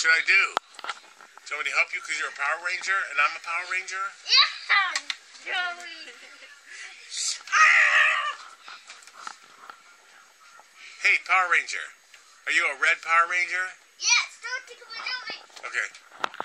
should I do? Do you want me to help you because you're a Power Ranger and I'm a Power Ranger? Yeah! Tobi! Hey, Power Ranger. Are you a red Power Ranger? Yes! Don't think about it. Okay.